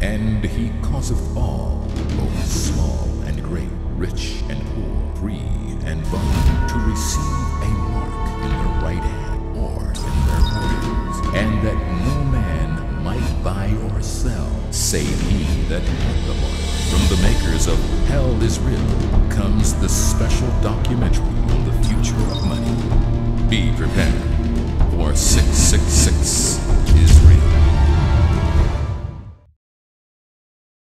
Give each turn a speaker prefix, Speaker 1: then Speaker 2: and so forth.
Speaker 1: And he causeth all, both small and great, rich and poor, free and bond, to receive a mark in their right hand or in their foreheads, and that no man might buy or sell, save he that had the mark. From the makers of Hell is Real comes the special documentary on the future of money. Be prepared for sin.